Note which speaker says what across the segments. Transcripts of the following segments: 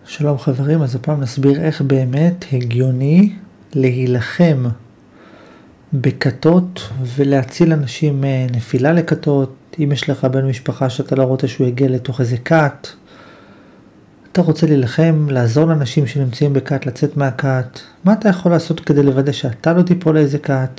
Speaker 1: שלום חברים, אז הפעם נסביר איך באמת הגיוני להילחם בכתות ולהציל אנשים מנפילה לכתות. אם יש לך בן משפחה שאתה לא רוצה שהוא יגיע לתוך איזה כת, אתה רוצה להילחם, לעזור לאנשים שנמצאים בכת, לצאת מהכת. מה אתה יכול לעשות כדי לוודא שאתה לא תיפול לאיזה כת?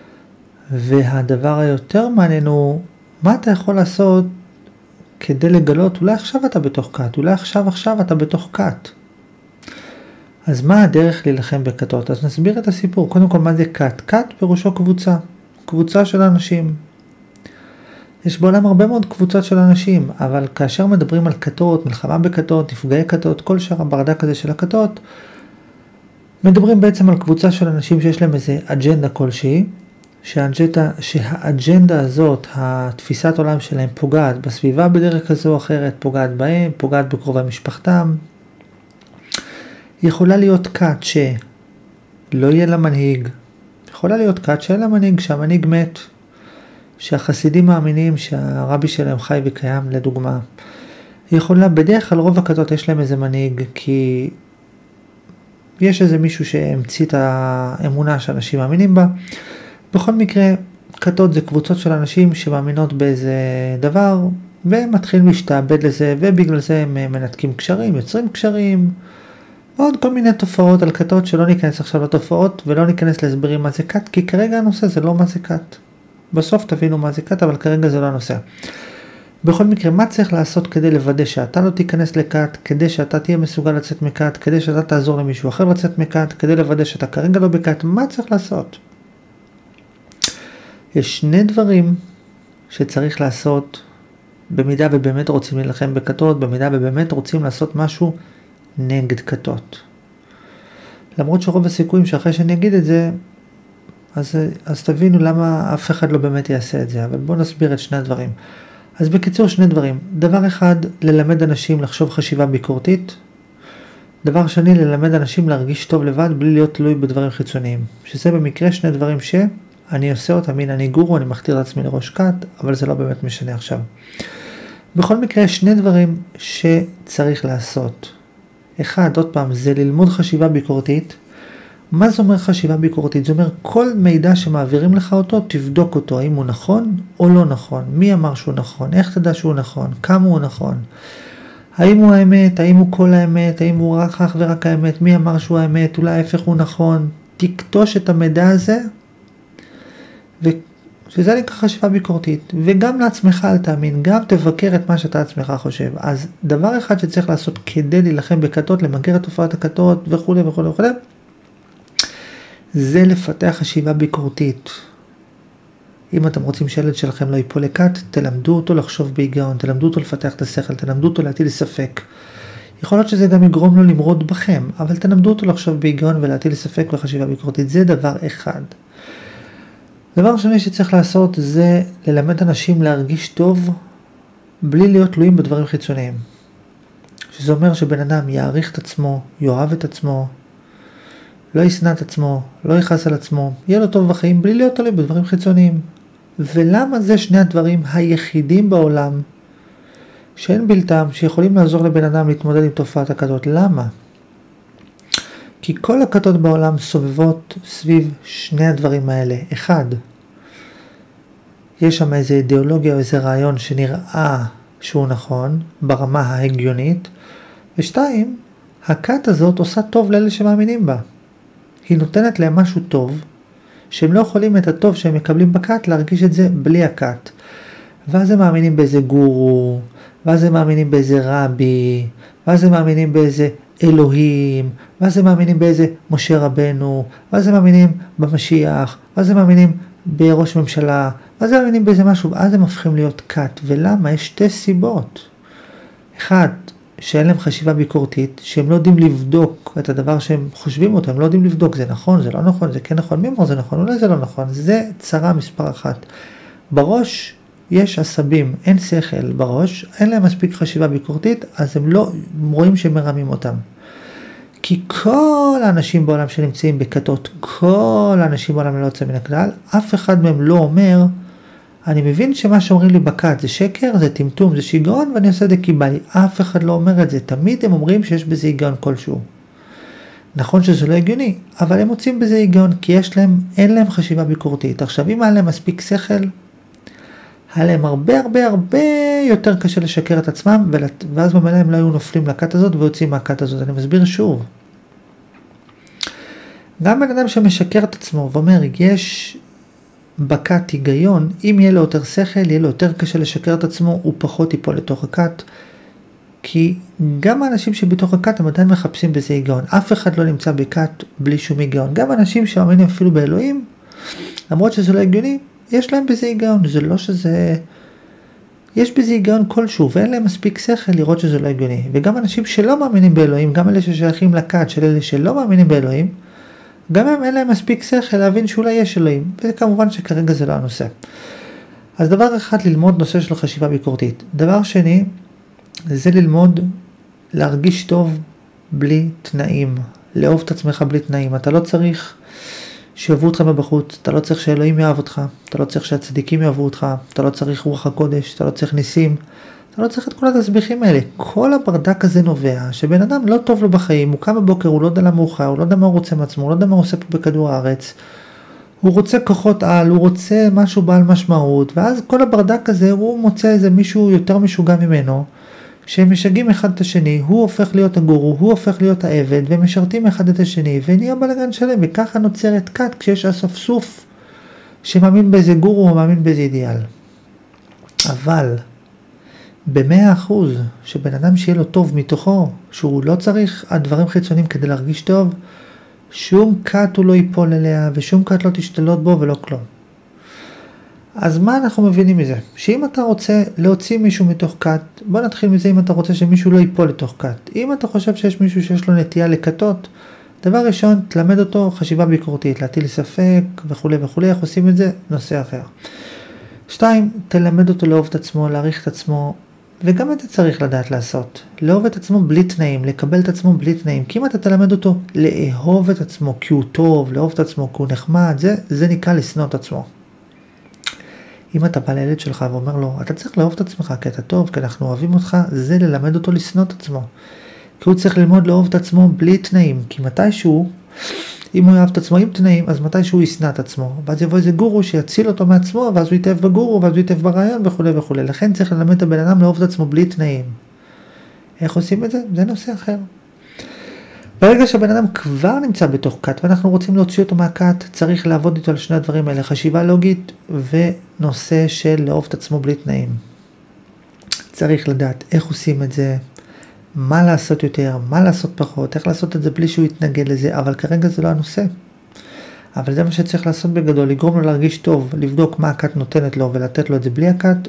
Speaker 1: והדבר היותר מעניין הוא, מה אתה יכול לעשות כדי לגלות, אולי עכשיו אתה בתוך כת, אולי עכשיו אתה בתוך כת. אז מה הדרך להילחם בכתות? אז נסביר את הסיפור. קודם כל, מה זה כת? כת פירושו קבוצה. קבוצה של אנשים. יש בעולם הרבה מאוד קבוצות של אנשים, אבל כאשר מדברים על כתות, מלחמה בכתות, נפגעי כתות, כל שאר הברדק הזה של הכתות, מדברים בעצם על קבוצה של אנשים שיש להם איזה אג'נדה כלשהי, שהאג'נדה הזאת, התפיסת עולם שלהם פוגעת בסביבה בדרך כזו או אחרת, פוגעת בהם, פוגעת בקרובי משפחתם. יכולה להיות כת שלא יהיה לה מנהיג, יכולה להיות כת שאין לה מנהיג, שהמנהיג מת, שהחסידים מאמינים שהרבי שלהם חי וקיים, לדוגמה. יכולה, בדרך כלל רוב הכתות יש להם איזה מנהיג, כי יש איזה מישהו שהמציא את האמונה שאנשים מאמינים בה. בכל מקרה, כתות זה קבוצות של אנשים שמאמינות באיזה דבר, והם מתחילים להשתעבד לזה, ובגלל זה הם מנתקים קשרים, יוצרים קשרים, ועוד כל מיני תופעות על כתות שלא ניכנס עכשיו לתופעות, ולא ניכנס להסברים מה זה כת, כי כרגע הנושא זה לא מה זה כת. בסוף תבינו מה זה כת, אבל כרגע זה לא הנושא. בכל מקרה, מה צריך לעשות כדי לוודא שאתה לא תיכנס לכת, כדי שאתה תהיה מסוגל לצאת מכת, כדי שאתה תעזור למישהו אחר לצאת מכת, כדי לוודא שאתה כרגע לא בכת, מה צריך לעשות? יש שני דברים שצריך לעשות במידה ובאמת רוצים להילחם בכתות, במידה ובאמת רוצים לעשות משהו נגד כתות. למרות שרוב הסיכויים שאחרי שאני אגיד את זה, אז תבינו למה אף אחד לא באמת יעשה את זה, אבל בואו נסביר את שני הדברים. אז בקיצור שני דברים. דבר אחד, ללמד אנשים לחשוב חשיבה ביקורתית. דבר שני, ללמד אנשים להרגיש טוב לבד בלי להיות תלוי בדברים חיצוניים. שזה במקרה שני דברים שאני עושה אותם, הנה אני גורו, אני מכתיר את עצמי לראש כת, אבל זה לא באמת משנה עכשיו. בכל מקרה, שני דברים שצריך לעשות. אחד, עוד פעם, זה ללמוד חשיבה ביקורתית. מה זה אומר חשיבה ביקורתית? זה אומר כל מידע שמעבירים לך אותו, תבדוק אותו, האם הוא נכון או לא נכון. מי אמר שהוא נכון? איך תדע שהוא נכון? כמה הוא נכון? האם הוא האמת? האם הוא כל האמת? האם הוא רק ורק האמת? מי אמר שהוא האמת? אולי ההפך הוא נכון? תקטוש את המידע הזה, שזה נקרא חשיבה ביקורתית. וגם לעצמך אל תאמין, גם תבקר את מה שאתה עצמך חושב. אז דבר אחד שצריך לעשות כדי להילחם בכתות, למגר את תופעת הכתות וכו' וכו' וכו', זה לפתח חשיבה ביקורתית. אם אתם רוצים שילד שלכם לא ייפול לכת, תלמדו אותו לחשוב בהיגיון, תלמדו אותו לפתח את השכל, תלמדו אותו להטיל ספק. יכול להיות שזה גם יגרום לו למרוד בכם, אבל תלמדו אותו לחשוב בהיגיון ולהטיל ספק וחשיבה ביקורתית. זה דבר אחד. דבר שני שצריך לעשות זה ללמד אנשים להרגיש טוב בלי להיות תלויים בדברים חיצוניים. שזה אומר שבן אדם יעריך את עצמו, יאהב את עצמו, לא ישנא את עצמו, לא יכעס על עצמו, יהיה לו טוב בחיים בלי להיות תלוי בדברים חיצוניים. ולמה זה שני הדברים היחידים בעולם שאין בלתם, שיכולים לעזור לבן אדם להתמודד עם תופעת הכתות? למה? כי כל הכתות בעולם סובבות סביב שני הדברים האלה. אחד, יש שם איזו אידיאולוגיה או איזה רעיון שנראה שהוא נכון ברמה ההגיונית, ושתיים, הכת הזאת עושה טוב לאלה שמאמינים בה. היא נותנת להם משהו טוב, שהם לא יכולים את הטוב שהם מקבלים בכת להרגיש את זה בלי הכת. ואז הם מאמינים באיזה גורו, ואז הם מאמינים באיזה רבי, ואז הם מאמינים באיזה אלוהים, ואז הם מאמינים באיזה משה רבנו, ואז הם מאמינים במשיח, ואז הם מאמינים בראש ממשלה, ואז הם מאמינים באיזה משהו, ואז הם הופכים להיות כת. ולמה? יש שתי סיבות. אחד, שאין להם חשיבה ביקורתית, שהם לא יודעים לבדוק את הדבר שהם חושבים אותו, הם לא יודעים לבדוק, זה נכון, זה לא נכון, זה כן נכון, מי אמר זה נכון, אולי זה לא נכון, זה צרה מספר אחת. בראש יש עשבים, אין שכל בראש, אין להם מספיק חשיבה ביקורתית, אז הם לא רואים שהם מרמים אותם. כי כל האנשים בעולם שנמצאים בכתות, כל האנשים בעולם לא יוצא מן הכלל, אף אחד מהם לא אומר, אני מבין שמה שאומרים לי בכת זה שקר, זה טמטום, זה שיגעון, ואני עושה את זה כי בא לי. אף אחד לא אומר את זה, תמיד הם אומרים שיש בזה היגיון כלשהו. נכון שזה לא הגיוני, אבל הם מוצאים בזה היגיון, כי אין להם חשיבה ביקורתית. עכשיו, אם היה להם מספיק שכל, היה להם הרבה יותר קשה לשקר את עצמם, ואז במילא הם לא היו נופלים לכת הזאת ויוצאים מהכת הזאת. אני מסביר שוב. גם בן אדם שמשקר את עצמו ואומר, יש בכת היגיון, אם יהיה לו יותר שכל, יהיה לו יותר קשה לשקר את עצמו, הוא פחות ייפול לתוך הכת. כי גם האנשים שבתוך הכת הם עדיין מחפשים בזה היגיון. אף אחד לא נמצא בכת בלי שום היגיון. גם אנשים שמאמינים אפילו באלוהים, למרות שזה לא הגיוני, יש להם בזה היגיון. זה לא שזה... יש בזה היגיון כלשהו, ואין להם מספיק שכל לראות שזה לא הגיוני. וגם אנשים שלא מאמינים באלוהים, גם אלה ששייכים לכת של אלה שלא מאמינים באלוהים, גם הם אין להם מספיק שכל להבין שאולי יש אלוהים. וכמובן שכרגע זה לא הנושא. אז דבר אחד, ללמוד נושא של חשיבה ביקורתית. דבר שני, זה ללמוד להרגיש טוב בלי תנאים, לאהוב את עצמך בלי תנאים. אתה לא צריך שאהבו אותך מבחוץ, אתה לא צריך שאלוהים יאהב אותך, אתה לא צריך שהצדיקים יאהבו אותך, אתה לא צריך רוח הקודש, אתה לא צריך ניסים, אתה לא צריך את כל התסביכים האלה. כל הברדק הזה נובע שבן אדם לא טוב לו בחיים, הוא קם בבוקר, הוא לא יודע למה הוא חי, הוא לא יודע מה הוא רוצה מעצמו, הוא לא יודע מה הוא עושה פה בכדור הארץ, הוא רוצה כוחות על, הוא רוצה משהו בעל משמעות, ואז כל הברדק הזה הוא מוצא איזה מישהו יותר משוגע ממנו, שהם משגעים אחד את השני, הוא הופך להיות הגורו, הוא הופך להיות העבד, והם משרתים אחד את השני, ונהיה בלגן שלם, וככה נוצרת כת, כשיש אספסוף שמאמין באיזה גורו, או מאמין באיזה אידיאל. אבל, ב100% שבן אדם שיהיה לו טוב מתוכו, שהוא לא צריך הדברים חיצוניים כדי להרגיש טוב, שום כת הוא לא ייפול אליה, ושום כת לא תשתלות בו ולא כלום. אז מה אנחנו מבינים מזה? שאם אתה רוצה להוציא מישהו מתוך כת, בוא נתחיל מזה אם אתה רוצה שמישהו לא ייפול לתוך כת. אם אתה חושב שיש מישהו שיש לו נטייה לכתות, דבר ראשון, תלמד אותו חשיבה ביקורתית, להטיל ספק וכו' וכו', איך עושים את זה? נושא אחר. 2, תלמד אותו לאהוב את עצמו, להעריך את עצמו, וגם את זה צריך לדעת לעשות. לאהוב את עצמו בלי תנאים, לקבל את עצמו בלי תנאים. כי אם אתה תלמד אותו לאהוב את עצמו כי הוא טוב, לאהוב את עצמו כי הוא נחמד, זה נקרא לשנוא את עצמו. אם אתה בא לילד שלך ואומר לו, אתה צריך לאהוב את עצמך כי אתה טוב, כי אנחנו אוהבים אותך, זה ללמד אותו לשנוא את עצמו. כי הוא צריך ללמוד לאהוב את עצמו בלי תנאים. כי מתישהו, אם הוא יאהב את עצמו עם תנאים, אז מתישהו הוא ישנא את עצמו. ואז יבוא איזה גורו שיציל אותו מעצמו, ואז הוא יתאהב בגורו, ואז הוא יתאהב ברעיון וכו' וכו'. לכן צריך ללמד את הבן אדם לאהוב את עצמו בלי תנאים. איך עושים את זה? זה נושא אחר. ברגע שהבן אדם כבר נמצא בתוך כת, ואנחנו רוצים להוציא אותו מהכת, צריך לעבוד איתו על שני הדברים האלה, חשיבה לוגית ונושא של לאהוב את עצמו בלי תנאים. צריך לדעת איך עושים את זה, מה לעשות יותר, מה לעשות פחות, איך לעשות את זה בלי שהוא יתנגד לזה, אבל כרגע זה לא הנושא. אבל זה מה שצריך לעשות בגדול, לגרום לו להרגיש טוב, לבדוק מה הכת נותנת לו ולתת לו את זה בלי הכת,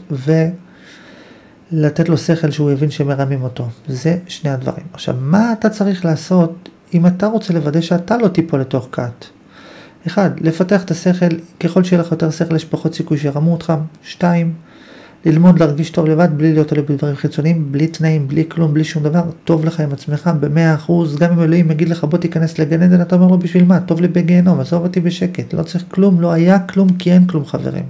Speaker 1: ולתת לו שכל שהוא יבין שמרמים אותו. זה שני הדברים. עכשיו, מה אתה צריך לעשות אם אתה רוצה לוודא שאתה לא תיפול לתוך כת? 1, לפתח את השכל, ככל שיהיה לך יותר שכל יש פחות סיכוי שירמו אותך. 2, ללמוד להרגיש טוב לבד, בלי להיות עולה בדברים חיצוניים, בלי תנאים, בלי כלום, בלי שום דבר, טוב לך עם עצמך ב100%, גם אם אלוהים יגיד לך בוא תיכנס לגן עדן, אתה אומר לו בשביל מה? טוב לי בגיהנום, עזוב אותי בשקט, לא צריך כלום, לא היה כלום כי אין כלום חברים.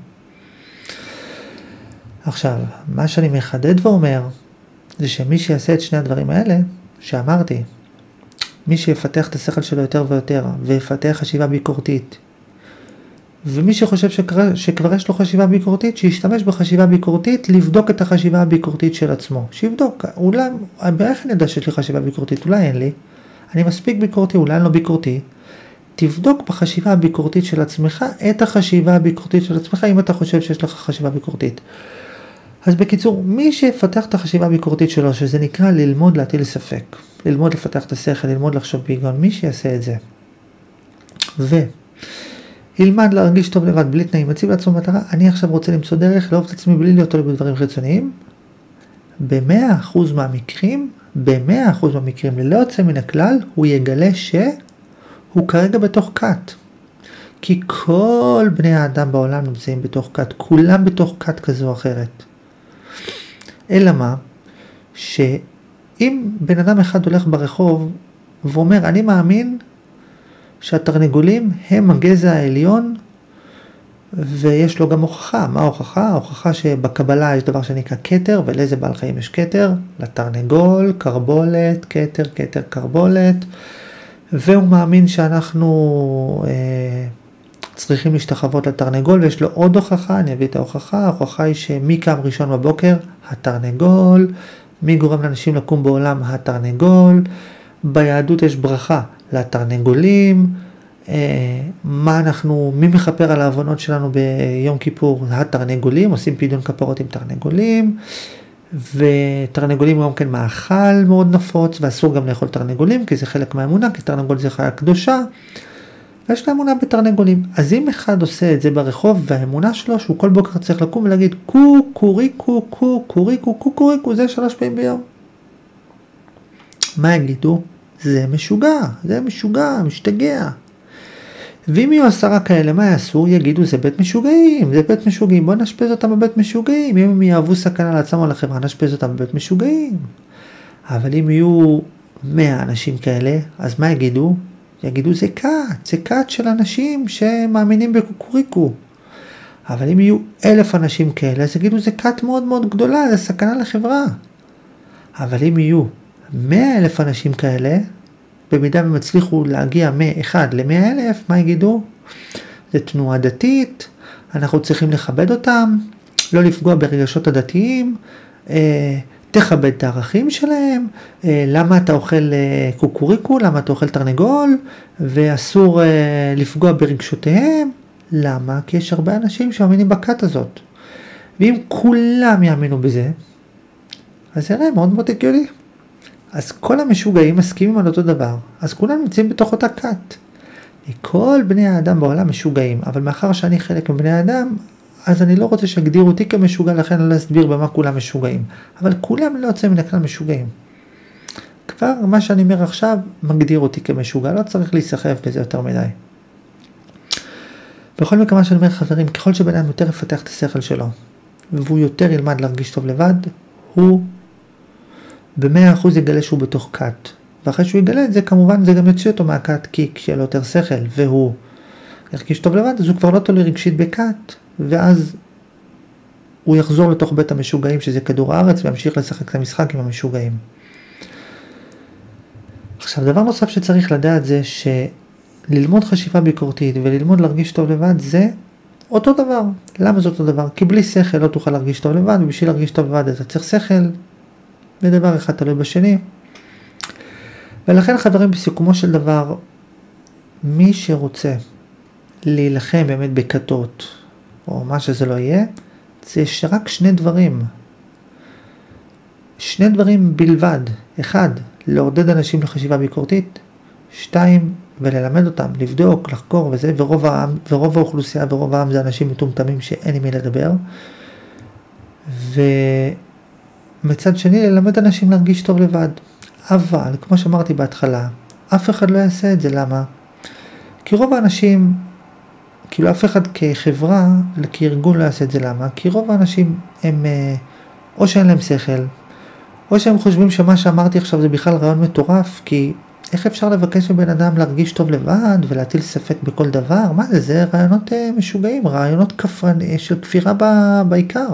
Speaker 1: עכשיו, מה שאני מחדד ואומר, זה שמי שיעשה את שני הדברים האלה, שאמרתי, מי שיפתח את השכל שלו יותר ויותר, ויפתח חשיבה ביקורתית, ומי שחושב שכבר יש לו חשיבה ביקורתית, שישתמש בחשיבה ביקורתית, לבדוק את החשיבה הביקורתית של עצמו. שיבדוק, אולי, איך אני יודע שיש לי חשיבה ביקורתית? אולי אין לי. אני מספיק ביקורתי, אולי אני לא ביקורתי. תבדוק בחשיבה הביקורתית של עצמך, את החשיבה הביקורתית של עצמך, אם אתה חושב שיש לך חשיבה ביקורתית. אז בקיצור, מי שיפתח את החשיבה הביקורתית שלו, שזה נקרא ללמוד להטיל ספק, ללמוד לפתח את השכל, ללמוד לחשוב בהיגיון, מי שיעשה את זה. ילמד להרגיש טוב לבד, בלי תנאים, מציב לעצמו מטרה, אני עכשיו רוצה למצוא דרך, לאהוב את עצמי בלי להיות עולה בדברים חיצוניים, ב100% מהמקרים, ללא יוצא מן הכלל, הוא יגלה שהוא כרגע בתוך כת. כי כל בני האדם בעולם נמצאים בתוך כת, כולם בתוך כת כזו או אחרת. אלא מה? שאם בן אדם אחד הולך ברחוב ואומר, אני מאמין שהתרנגולים הם הגזע העליון ויש לו גם הוכחה. מה ההוכחה? ההוכחה שבקבלה יש דבר שנקרא כתר, ולאיזה בעל חיים יש כתר? לתרנגול, קרבולת, כתר, כתר, קרבולת, והוא מאמין שאנחנו צריכים להשתחוות לתרנגול, ויש לו עוד הוכחה, אני אביא את ההוכחה. ההוכחה היא שמי קם ראשון בבוקר? התרנגול. מי גורם לאנשים לקום בעולם? התרנגול. ביהדות יש ברכה לתרנגולים. מי מכפר על העוונות שלנו ביום כיפור? התרנגולים, עושים פדיון כפרות עם תרנגולים, ותרנגולים גם כן מאכל מאוד נפוץ, ואסור גם לאכול תרנגולים, כי זה חלק מהאמונה, כי תרנגול זה חיה קדושה, ויש לה אמונה בתרנגולים. אז אם אחד עושה את זה ברחוב, והאמונה שלו שהוא כל בוקר צריך לקום ולהגיד קוריקו, קוריקו, זה 3 פעמים ביום. מה יגידו? זה משוגע, משתגע. ואם יהיו 10 כאלה, מה יעשו? יגידו, זה בית משוגעים, בוא נשפז אותם בבית משוגעים. אם הם יאהבו סכנה לעצמם או לחברה, נשפז אותם בבית משוגעים. אבל אם יהיו 100 אנשים כאלה, אז מה יגידו? יגידו, זה כת של אנשים שמאמינים בקוקוריקו. אבל אם יהיו 1000 אנשים כאלה, אז יגידו, זה כת מאוד מאוד גדולה, זה סכנה לחברה. אבל אם יהיו 100,000 אנשים כאלה, במידה הם הצליחו להגיע מ-1 ל-100,000, מה יגידו? זה תנועה דתית, אנחנו צריכים לכבד אותם, לא לפגוע ברגשות הדתיים, תכבד את הערכים שלהם, למה אתה אוכל קוקוריקו, למה אתה אוכל תרנגול, ואסור לפגוע ברגשותיהם. למה? כי יש הרבה אנשים שמאמינים בכת הזאת. ואם כולם יאמינו בזה, אז זה יראה מאוד מאוד הגיוני. אז כל המשוגעים מסכימים על אותו דבר, אז כולם נמצאים בתוך אותה כת. כל בני האדם בעולם משוגעים, אבל מאחר שאני חלק מבני האדם, אז אני לא רוצה שיגדירו אותי כמשוגע, לכן לא להסביר במה כולם משוגעים. אבל כולם לא יוצאים מן הכלל משוגעים. כבר מה שאני אומר עכשיו מגדיר אותי כמשוגע, לא צריך להיסחף בזה יותר מדי. בכל מקרה מה שאני אומר חברים, ככל שבן אדם יותר יפתח את השכל שלו, והוא יותר ילמד להרגיש טוב לבד, הוא ב100% יגלה שהוא בתוך כת. ואחרי שהוא יגלה את זה, כמובן זה גם יוציא אותו מהכת, כי כשיהיה לו יותר שכל והוא ירגיש טוב לבד, אז הוא כבר לא תלוי רגשית בכת, ואז הוא יחזור לתוך בית המשוגעים, שזה כדור הארץ, וימשיך לשחק את המשחק עם המשוגעים. עכשיו, דבר נוסף שצריך לדעת זה שללמוד חשיבה ביקורתית וללמוד להרגיש טוב לבד זה אותו דבר. למה זה אותו דבר? כי בלי שכל לא תוכל להרגיש טוב לבד, ובשביל להרגיש טוב לבד אתה צריך שכל, ודבר אחד תלוי בשני. ולכן חברים, בסיכומו של דבר, מי שרוצה להילחם באמת בכתות, או מה שזה לא יהיה, זה רק 2 דברים. 2 דברים בלבד. 1, לעודד אנשים לחשיבה ביקורתית. 2, וללמד אותם, לבדוק, לחקור וזה, ורוב האוכלוסייה ורוב העם זה אנשים מטומטמים שאין עם מי לדבר. ומצד שני, ללמד אנשים להרגיש טוב לבד. אבל, כמו שאמרתי בהתחלה, אף אחד לא יעשה את זה. למה? כי רוב האנשים, כאילו אף אחד כחברה, כארגון לא יעשה את זה. למה? כי רוב האנשים הם, או שאין להם שכל, או שהם חושבים שמה שאמרתי עכשיו זה בכלל רעיון מטורף, כי איך אפשר לבקש מבן אדם להרגיש טוב לבד ולהטיל ספק בכל דבר? מה זה? זה רעיונות משוגעים, רעיונות של כפירה בעיקר.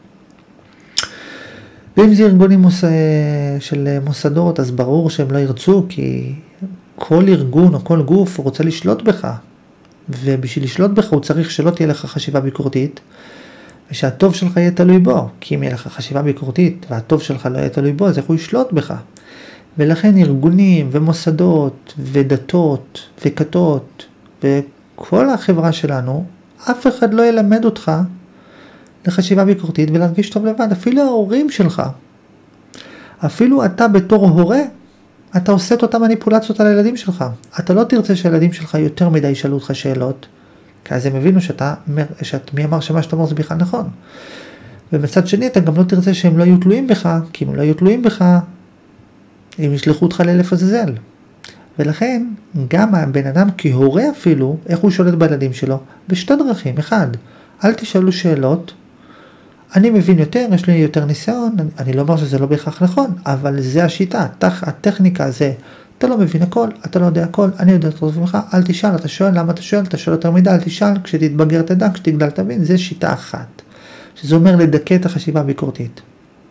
Speaker 1: ואם זה ארגונים של מוסדות, אז ברור שהם לא ירצו, כי כל ארגון או כל גוף רוצה לשלוט בך. ובשביל לשלוט בך הוא צריך שלא תהיה לך חשיבה ביקורתית, ושהטוב שלך יהיה תלוי בו. כי אם יהיה לך חשיבה ביקורתית והטוב שלך לא יהיה תלוי בו, אז איך הוא ישלוט בך? ולכן ארגונים ומוסדות ודתות וכתות וכל החברה שלנו, אף אחד לא ילמד אותך לחשיבה ביקורתית ולהרגיש טוב לבד. אפילו ההורים שלך, אפילו אתה בתור הורה, אתה עושה את אותה מניפולציות על הילדים שלך. אתה לא תרצה שהילדים שלך יותר מדי ישאלו אותך שאלות, כי אז הם הבינו מי אמר שמה שאתה אומר זה בכלל נכון. ומצד שני אתה גם לא תרצה שהם לא יהיו תלויים בך, כי אם הם לא יהיו תלויים בך, הם ישלחו אותך לאלף עזאזל. ולכן גם הבן אדם כהורה אפילו, איך הוא שולט בילדים שלו? בשתי דרכים. 1, אל תשאלו שאלות, אני מבין יותר, יש לי יותר ניסיון, אני לא אומר שזה לא בהכרח נכון, אבל זה השיטה, הטכניקה זה אתה לא מבין הכל, אתה לא יודע הכל, אני יודע יותר טוב ממך, אל תשאל, אתה שואל, למה אתה שואל? אתה שואל יותר מדי, אל תשאל, כשתתבגר תדע, כשתגדל תבין, זה שיטה אחת. שזה אומר לדכא את החשיבה הביקורתית.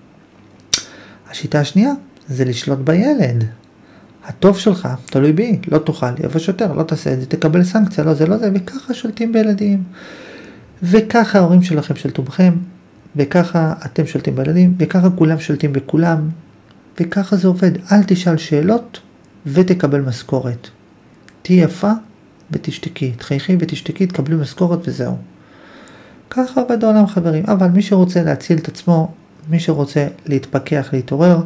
Speaker 1: השיטה השנייה זה לשלוט בילד. הטוב שלך, תלוי בי, לא תאכל, יבוא שוטר, לא תעשה את זה, תקבל סנקציה, לא זה, לא זה, וככה שולטים בילדים. וככה ההורים שלכם שלטו בכם, וככה אתם שולטים בילדים, וככה כולם שולטים בכולם, וככה זה עובד. אל תשאל שאלות ותקבל משכורת. תהי יפה ותשתקי, תחייכי ותשתקי, תקבלי משכורת וזהו. ככה עובד העולם חברים, אבל מי שרוצה להציל את עצמו, מי שרוצה להתפכח, להתעורר,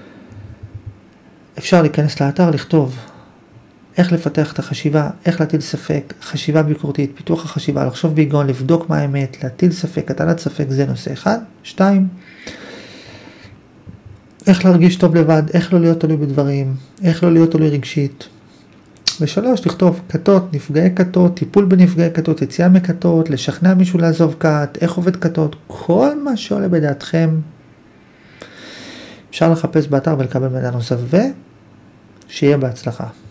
Speaker 1: אפשר להיכנס לאתר, לכתוב איך לפתח את החשיבה, איך להטיל ספק, חשיבה ביקורתית, פיתוח החשיבה, לחשוב בהיגיון, לבדוק מה האמת, להטיל ספק, הטלת ספק, זה נושא אחד. 2, איך להרגיש טוב לבד, איך לא להיות תלוי בדברים, איך לא להיות תלוי רגשית. 3, לכתוב כתות, נפגעי כתות, טיפול בנפגעי כתות, יציאה מכתות, לשכנע מישהו לעזוב כת, איך עובד כתות, כל מה שעולה בדעתכם, אפשר לחפש באתר ולקבל מידע נוסף, ושיהיה בהצלחה.